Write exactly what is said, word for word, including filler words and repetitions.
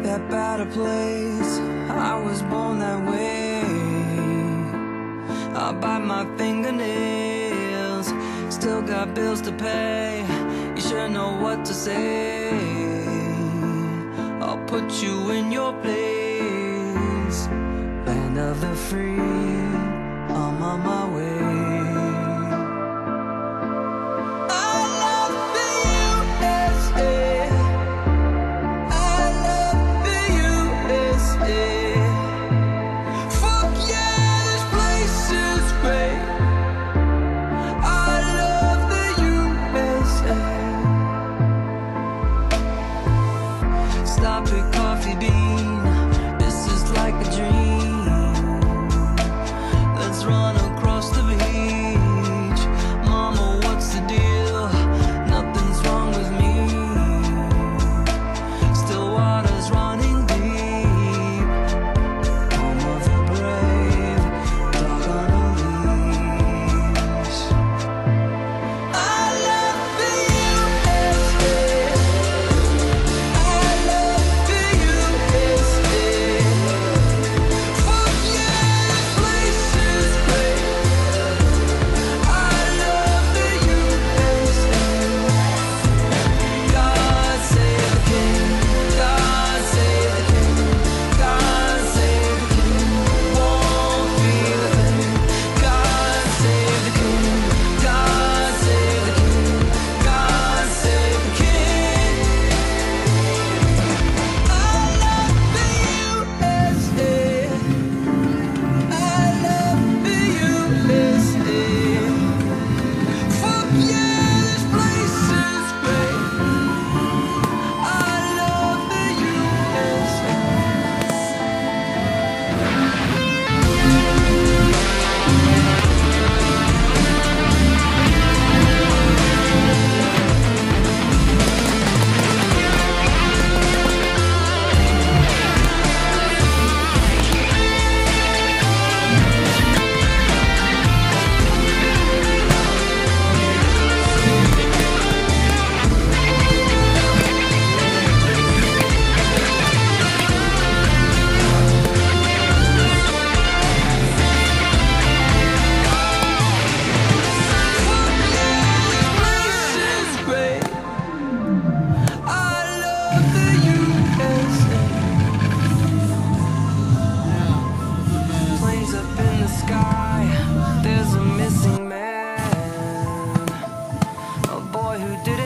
that better place. I was born that way. I bite my fingernails, still got bills to pay. You should know what to say. I'll put you in your place. Land of the free, I'm on my way. Stop at Coffee Bean, this is like a dream. Let's run across the beach. Mama, what's the deal? Nothing's wrong with me. Still water's running deep. Home of the brave, dog on a leash. I love the U S A. There's a missing man, a boy who did